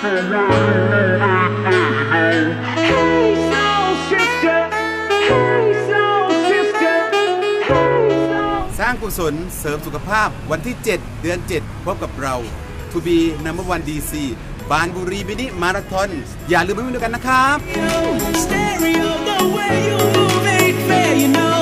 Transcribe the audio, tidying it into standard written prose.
สร้างกุศลเสริมสุขภาพวันที่ 7 เดือน 7 พบกับเรา To be number one DC บานบุรีมินิมาราธอนอย่าลืมไปวิ่งด้วยกันนะครับ